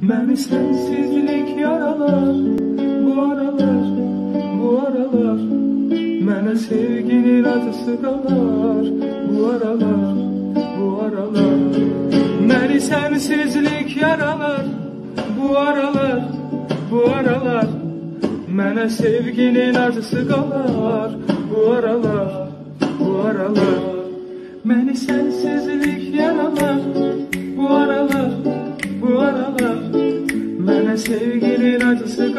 Məni sensizlik yaralar. Bu aralar mənə sevginin acısı qalar. Bu aralar məni sensizlik yaralar. Bu aralar mənə sevginin acısı qalar. Bu aralar məni sensizlik yaralar. Bu aralar mənə sevginin acısı